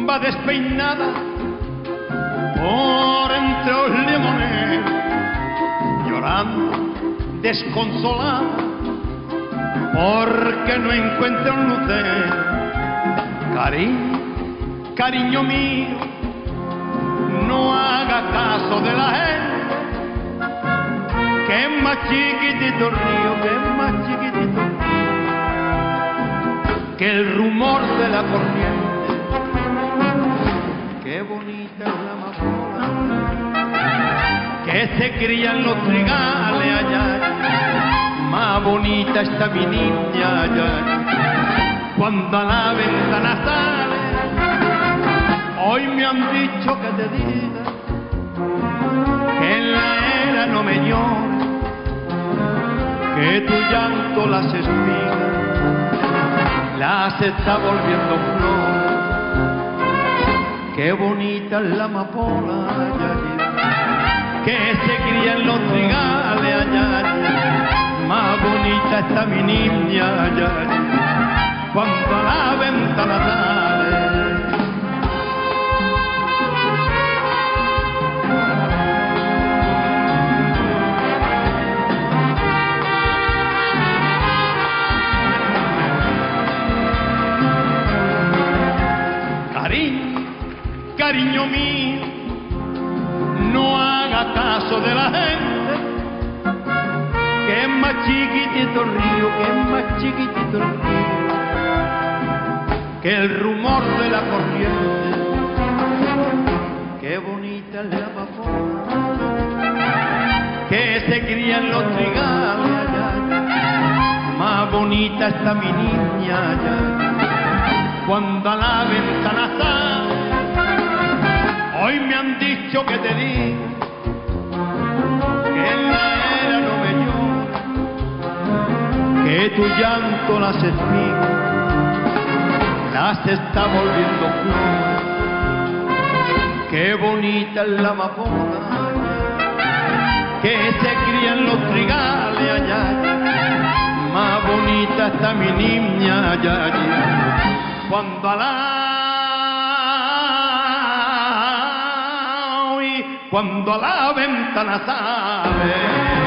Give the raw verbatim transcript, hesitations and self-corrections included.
va despeinada por entre los limones, llorando, desconsolada, porque no encuentra un lucero. Cariño, cariño mío, no haga caso de la gente, que es más chiquitito el río, que es más chiquitito el río, que el rumor de la corriente. Qué bonita es la amapola que se cría en los trigales allá, más bonita está mi niña allá. Cuando a la ventana sale, hoy me han dicho que te diga que en la era no me llores, que tu llanto las espigas las está volviendo flores. Qué bonita es la amapola allá, que se cría en los trigales allá, más bonita está mi niña allá, cuando a la ventana sale. Cariño, cariño mío, no haga caso de la gente, que es más chiquitito el río, que es más chiquitito el río, que el rumor de la corriente. Qué bonita es la amapola que se cría en los trigales allá, más bonita está mi niña allá, cuando a la ventana sale. Hoy me han dicho que te diga que en la era no me llora, que tu llanto las espigas las está volviendo flores. Qué bonita es la amapola que se cría en los trigales allá, más bonita está mi niña allá, cuando a la cuando a la ventana sale.